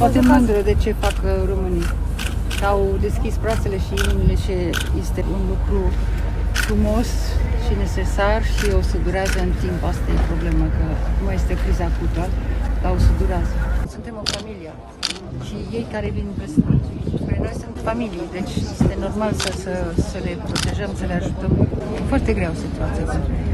foarte mândră de ce fac românii. Au deschis brațele și inimile și este un lucru frumos și necesar și o să durează în timp. Asta e problema, că nu este criza acută, dar o să durează. Suntem o familie și ei care vin spre noi sunt familii, deci este normal să le protejăm, să le ajutăm. E foarte greu situația.